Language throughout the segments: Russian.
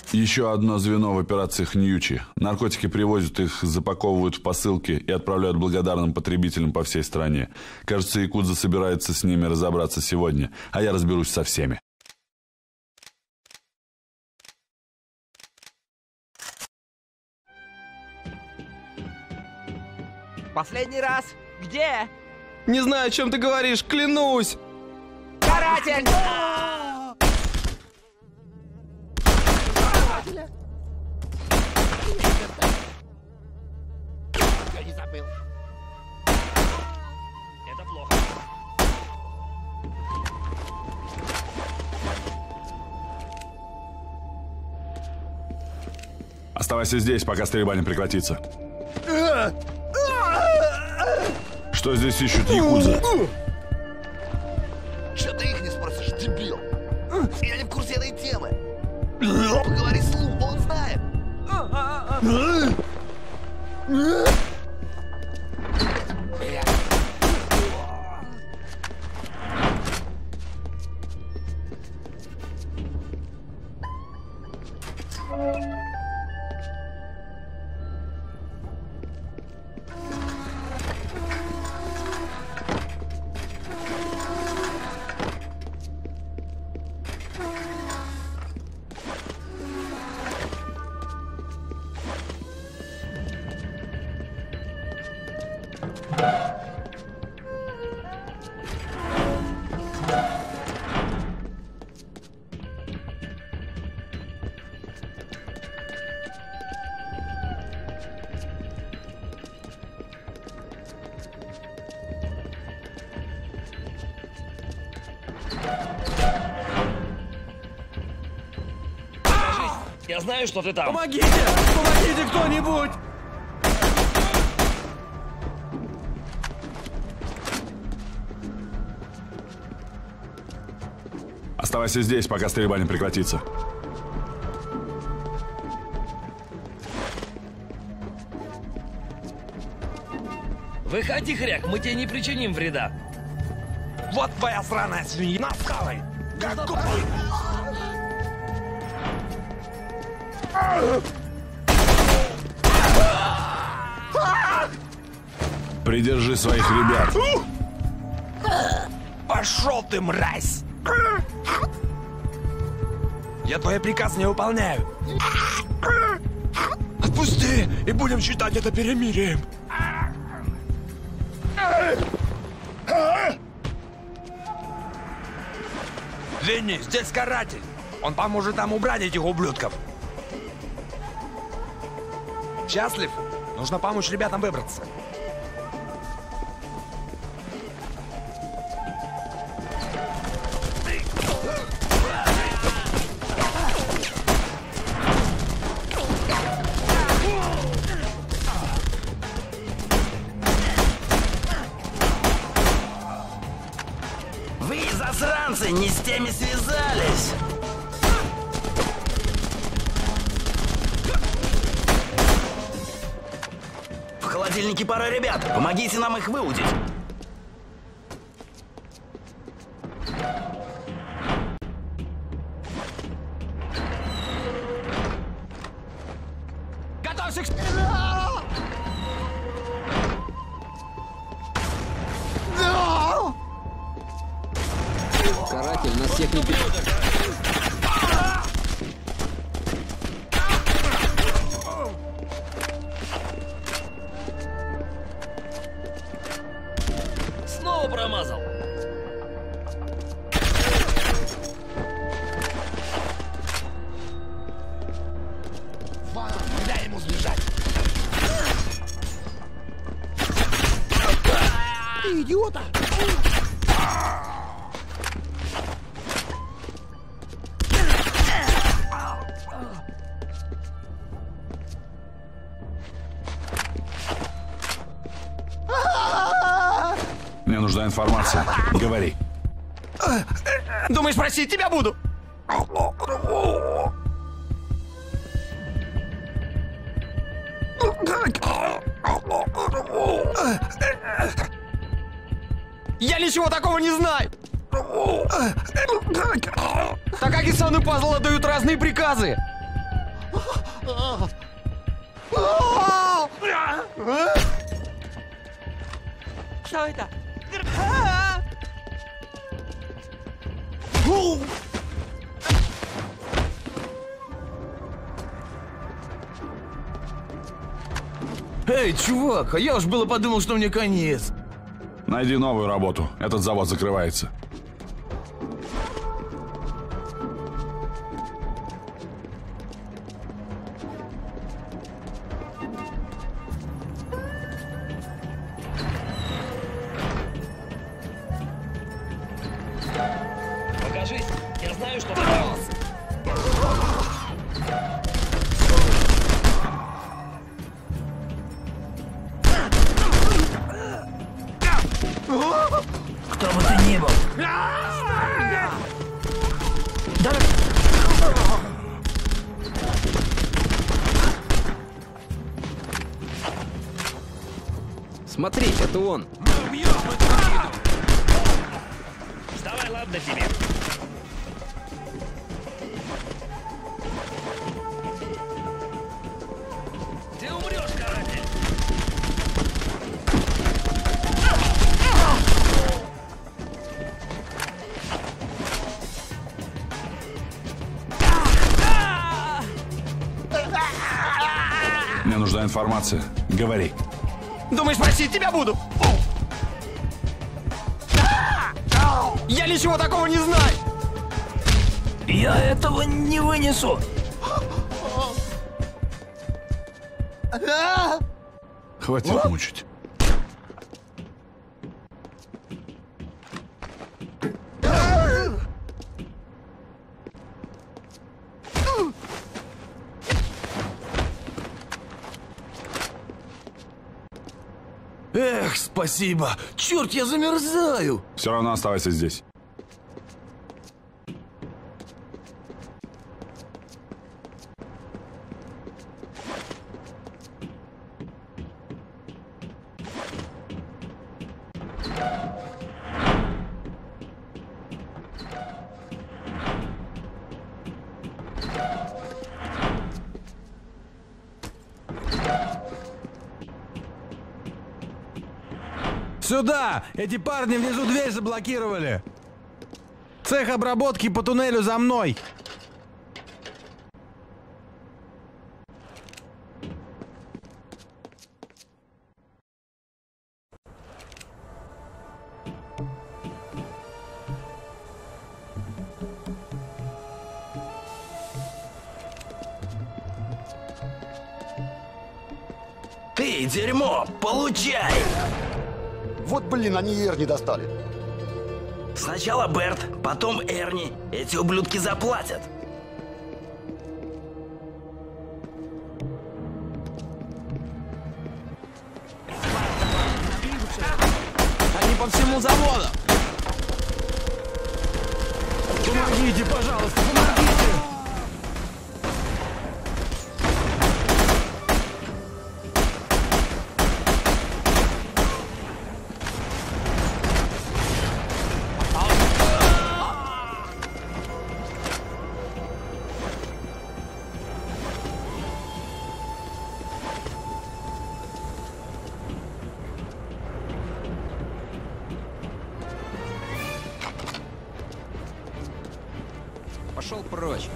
Еще одно звено в операции Хньючи. Наркотики привозят, их запаковывают в посылки и отправляют благодарным потребителям по всей стране. Кажется, якудза собирается с ними разобраться сегодня, а я разберусь со всеми. Последний раз. Где? Не знаю, о чем ты говоришь, клянусь! Каратель! Я не забыл. Это плохо. Оставайся здесь, пока стрельба не прекратится. Что здесь ищут якудза? Че ты их не спросишь, дебил? Я не в курсе этой темы. Поговори с Лу, он знает. Я знаю, что ты там. Помогите! Помогите кто-нибудь! Оставайся здесь, пока стрельба не прекратится. Выходи, хряк, мы тебе не причиним вреда. Вот твоя сраная свинья! Насхавай! Какой! Придержи своих ребят. Пошел ты, мразь! Я твой приказ не выполняю. Отпусти, и будем считать это перемирием. Ленни, здесь каратель. Он поможет нам убрать этих ублюдков. Счастлив? Нужно помочь ребятам выбраться. Вы, засранцы, не с теми связались! В холодильнике пара ребят. Помогите нам их выудить. Готовься к... Каратель нас всех не... Снова промазал. Ван, не дай ему сбежать. Ты идиота! Мне нужна информация. Говори. Думаешь, просить тебя буду? Я ничего такого не знаю! Такаги-сан и Пазл отдают разные приказы! Что это? Эй, чувак, а я уж было подумал, что мне конец. Найди новую работу. Этот завод закрывается. Покажись, я знаю, что понравился. Кто бы ты ни был. Смотри, это он. Вставай, ладно тебе. Ты умрешь, каратель. Мне нужна информация. Говори. Думаешь, просить тебя буду? Я ничего такого не знаю! Я этого не вынесу. Хватит мучить. Эх, спасибо! Черт, я замерзаю! Все равно оставайся здесь. Сюда! Эти парни внизу дверь заблокировали. Цех обработки по туннелю за мной. Ты, дерьмо, получай! Вот, блин, они и Эрни достали. Сначала Берт, потом Эрни. Эти ублюдки заплатят. Они по всему заводу! Помогите, пожалуйста, помогите! Пошел прочь.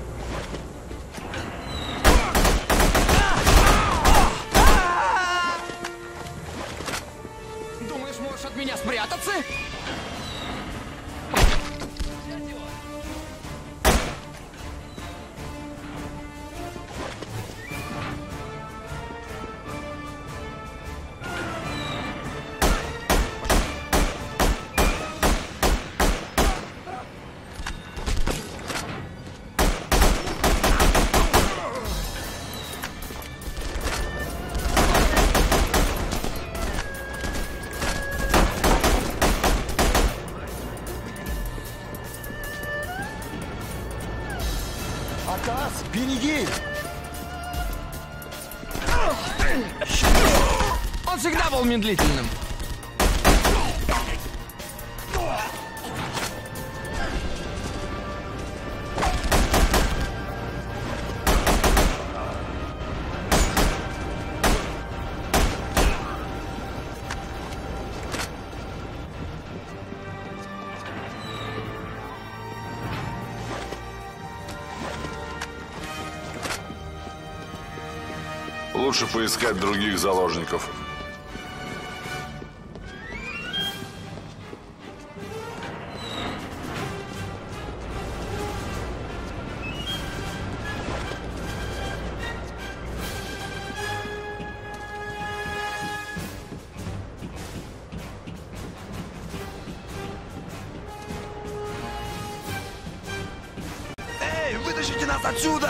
Думаешь, можешь от меня спрятаться? Акас, береги! Он всегда был медлительным. Лучше поискать других заложников. Эй, вытащите нас отсюда!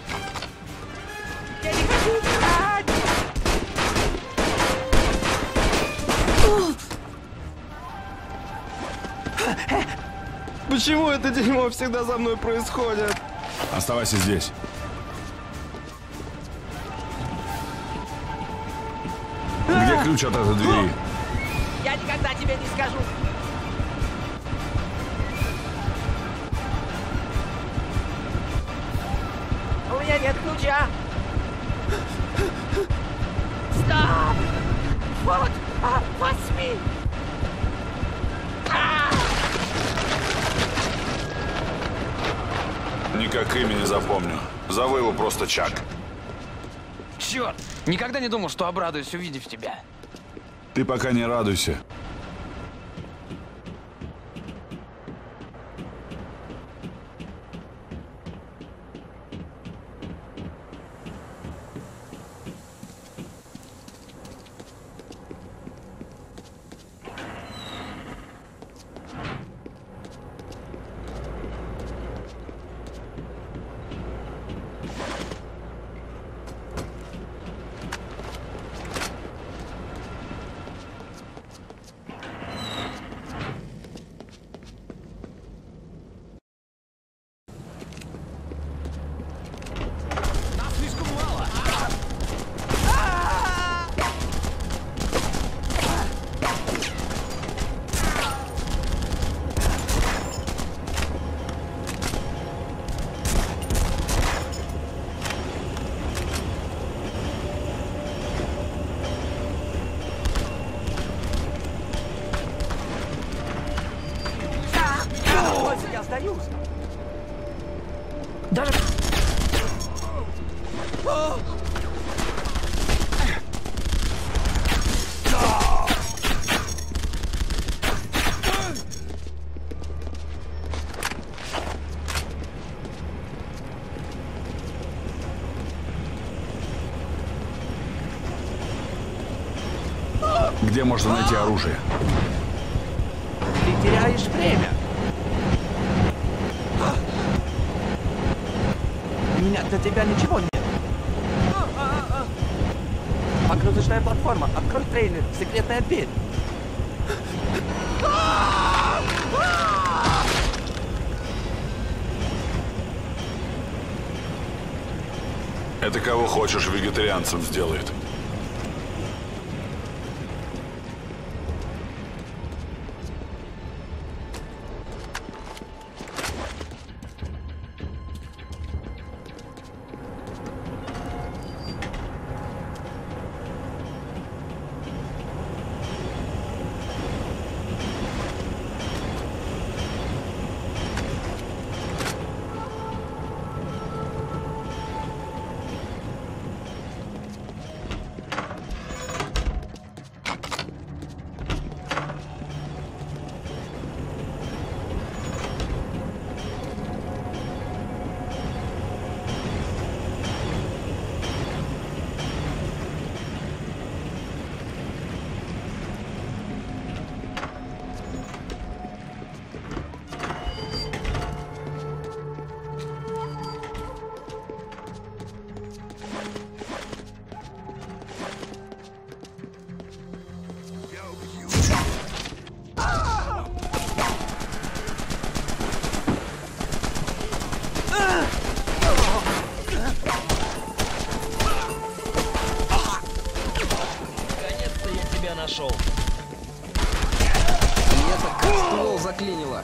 Я не хочу умирать! Почему это дерьмо всегда за мной происходит? Оставайся здесь. Где ключ от этой двери? Я никогда тебе не скажу! У меня нет ключа! Стоп! Вот! Возьми! Никак имя не запомню. Зову его просто Чак. Черт! Никогда не думал, что обрадуюсь, увидев тебя. Ты пока не радуйся. Я сдаюсь! Даже... Где можно найти оружие? Ты теряешь время! У меня для тебя ничего нет. Погрузочная платформа. Открой трейлер. Секретная дверь. Это кого хочешь вегетарианцем сделает. Наконец-то я тебя нашел. Меня так как ствол заклинило.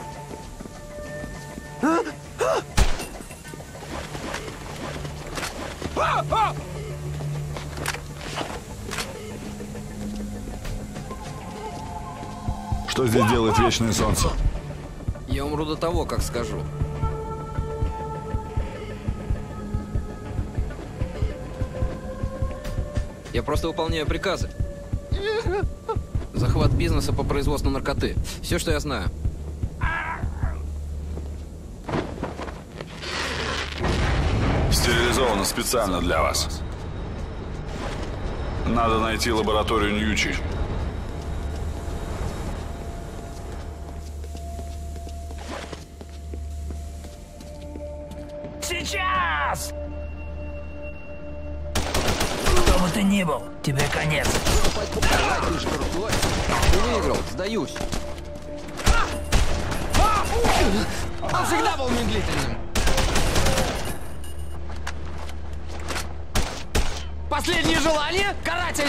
Что здесь делает вечное солнце? Я умру до того, как скажу. Я просто выполняю приказы. Захват бизнеса по производству наркоты. Все, что я знаю. Стерилизовано специально для вас. Надо найти лабораторию Ньючи. Сейчас! Кто бы ты ни был, тебе конец. Ты выиграл, сдаюсь. Он всегда был медлительным. Последнее желание, каратель!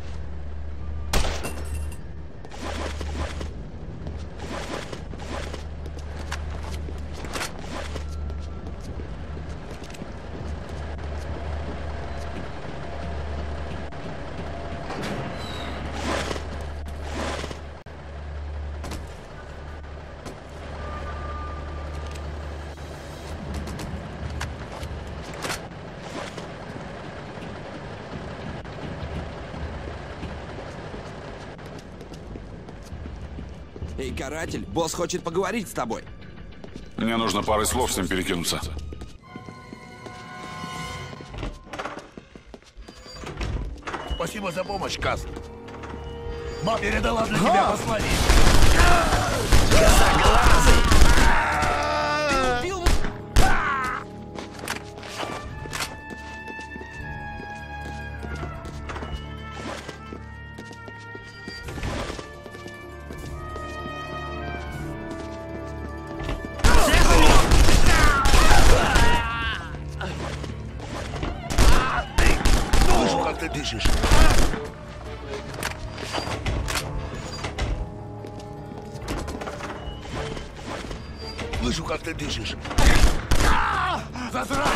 Эй, каратель, босс хочет поговорить с тобой. Мне нужно парой слов с ним перекинуться. Спасибо за помощь, Каз. Ма передала для тебя послание. Слышу, как ты дышишь. Слышу, как ты дышишь. Засранец!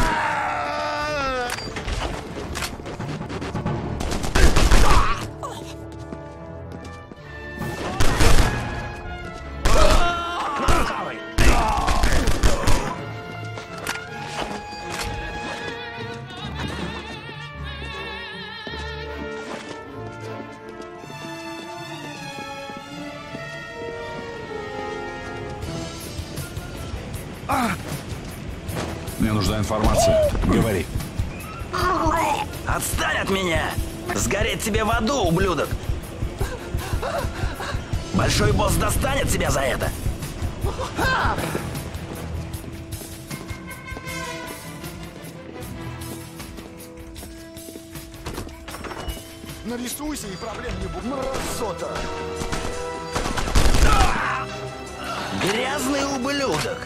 Мне нужна информация. Говори. Отстань от меня! Сгореть тебе в аду, ублюдок! Большой босс достанет тебя за это! Нарисуйся, и проблем не будет. Мразота! Грязный ублюдок!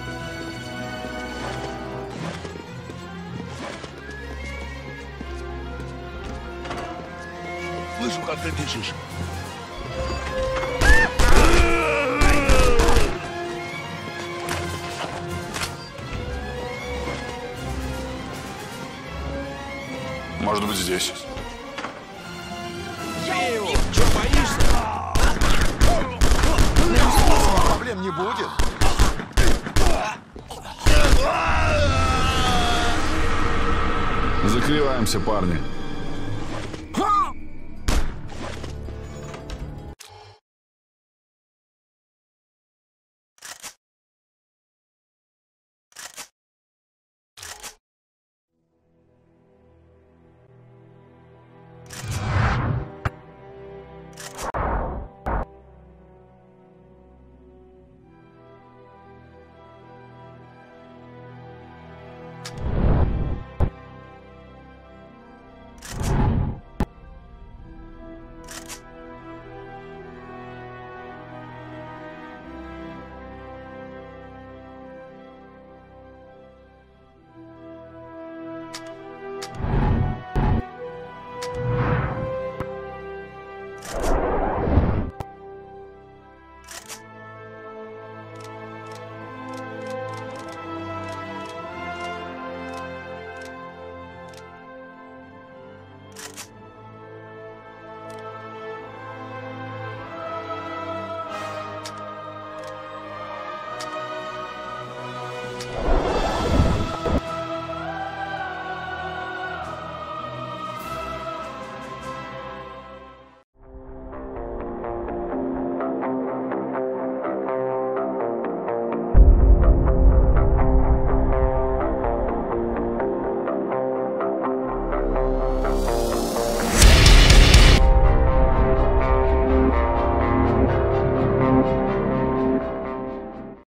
Слышу, как ты дышишь. Может быть, здесь. Че, боишься? Проблем не будет. Закрываемся, парни.